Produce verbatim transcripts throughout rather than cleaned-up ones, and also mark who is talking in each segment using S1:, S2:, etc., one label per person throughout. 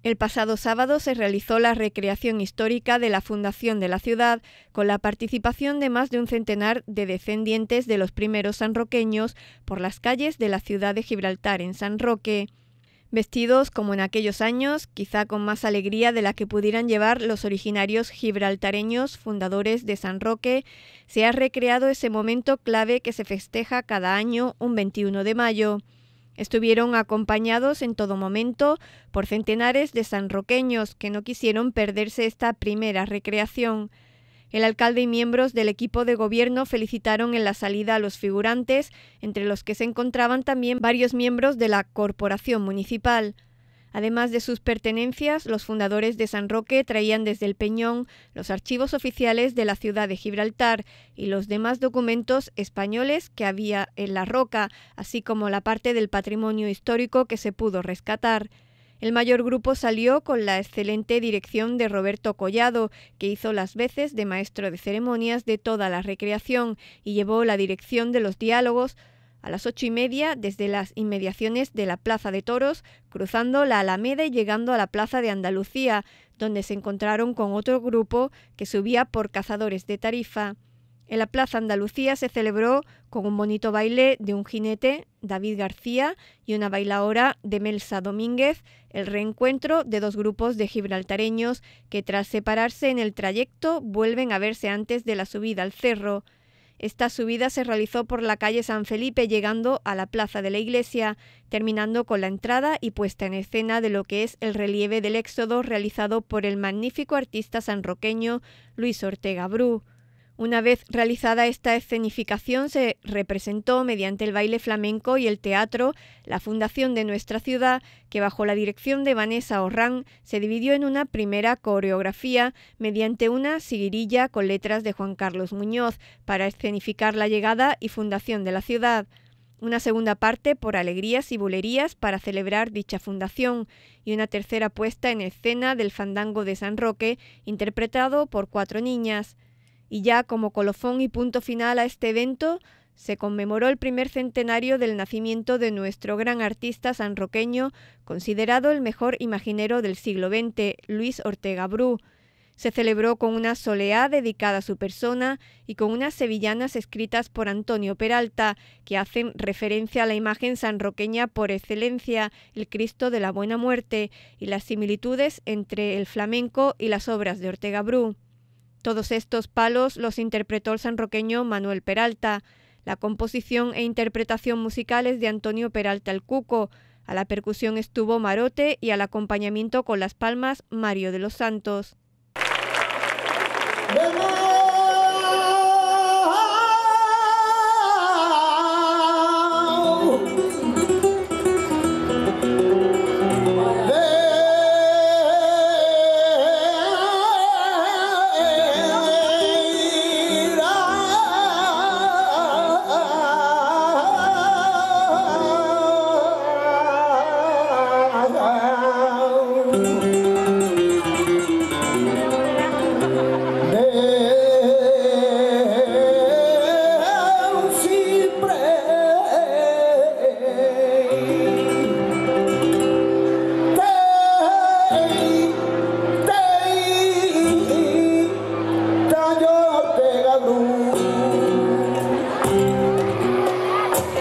S1: El pasado sábado se realizó la recreación histórica de la fundación de la ciudad, con la participación de más de un centenar de descendientes de los primeros sanroqueños por las calles de la ciudad de Gibraltar en San Roque. Vestidos como en aquellos años, quizá con más alegría de la que pudieran llevar los originarios gibraltareños fundadores de San Roque, se ha recreado ese momento clave que se festeja cada año un veintiuno de mayo. Estuvieron acompañados en todo momento por centenares de sanroqueños que no quisieron perderse esta primera recreación. El alcalde y miembros del equipo de gobierno felicitaron en la salida a los figurantes, entre los que se encontraban también varios miembros de la corporación municipal. Además de sus pertenencias, los fundadores de San Roque traían desde el Peñón los archivos oficiales de la ciudad de Gibraltar y los demás documentos españoles que había en la roca, así como la parte del patrimonio histórico que se pudo rescatar. El mayor grupo salió con la excelente dirección de Roberto Collado, que hizo las veces de maestro de ceremonias de toda la recreación y llevó la dirección de los diálogos a las ocho y media desde las inmediaciones de la Plaza de Toros, cruzando la Alameda y llegando a la Plaza de Andalucía, donde se encontraron con otro grupo que subía por Cazadores de Tarifa. En la Plaza Andalucía se celebró con un bonito baile de un jinete, David García, y una bailaora de Melsa Domínguez, el reencuentro de dos grupos de gibraltareños que tras separarse en el trayecto vuelven a verse antes de la subida al cerro. Esta subida se realizó por la calle San Felipe llegando a la plaza de la iglesia, terminando con la entrada y puesta en escena de lo que es el relieve del Éxodo realizado por el magnífico artista sanroqueño Luis Ortega Bru. Una vez realizada esta escenificación se representó mediante el baile flamenco y el teatro la fundación de nuestra ciudad, que bajo la dirección de Vanessa Orrán se dividió en una primera coreografía mediante una seguirilla con letras de Juan Carlos Muñoz para escenificar la llegada y fundación de la ciudad. Una segunda parte por alegrías y bulerías para celebrar dicha fundación y una tercera puesta en escena del fandango de San Roque interpretado por cuatro niñas. Y ya como colofón y punto final a este evento, se conmemoró el primer centenario del nacimiento de nuestro gran artista sanroqueño, considerado el mejor imaginero del siglo veinte, Luis Ortega Bru. Se celebró con una soleá dedicada a su persona y con unas sevillanas escritas por Antonio Peralta, que hacen referencia a la imagen sanroqueña por excelencia, el Cristo de la Buena Muerte, y las similitudes entre el flamenco y las obras de Ortega Bru. Todos estos palos los interpretó el sanroqueño Manuel Peralta. La composición e interpretación musical es de Antonio Peralta el Cuco. A la percusión estuvo Marote y al acompañamiento con las palmas Mario de los Santos.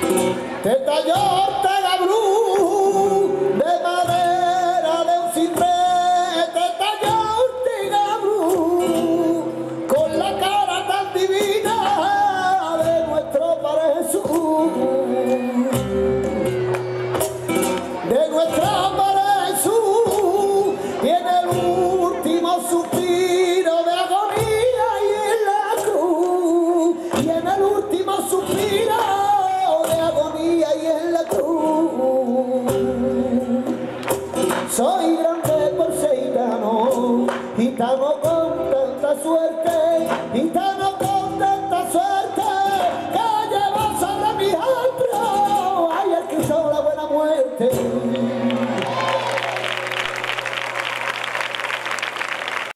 S2: Te talló Ortega Bru de madera de un ciprés.